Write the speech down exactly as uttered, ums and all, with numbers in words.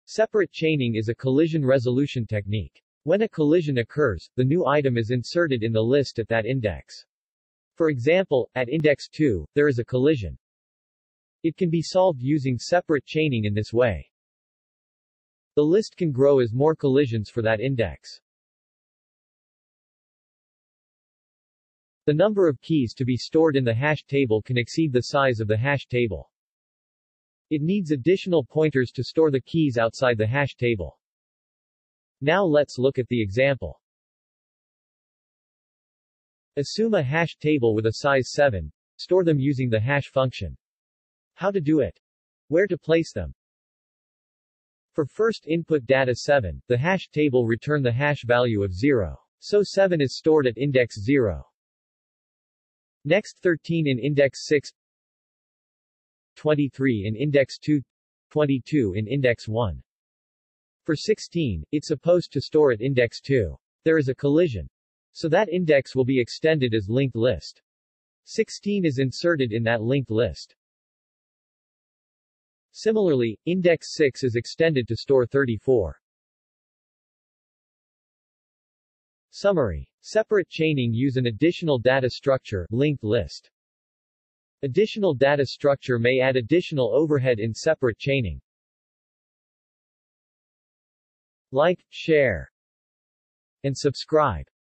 Separate chaining is a collision resolution technique. When a collision occurs, the new item is inserted in the list at that index. For example, at index two, there is a collision. It can be solved using separate chaining in this way. The list can grow as more collisions for that index. The number of keys to be stored in the hash table can exceed the size of the hash table. It needs additional pointers to store the keys outside the hash table. Now let's look at the example. Assume a hash table with a size seven. Store them using the hash function. How to do it? Where to place them? For first input data seven, the hash table return the hash value of zero. So seven is stored at index zero. Next thirteen in index six, twenty-three in index two, twenty-two in index one. For sixteen, it's supposed to store at index two. There is a collision. So that index will be extended as linked list. sixteen is inserted in that linked list. Similarly, index six is extended to store thirty-four. Summary. Separate chaining use an additional data structure, linked list. Additional data structure may add additional overhead in separate chaining. Like, share, and subscribe.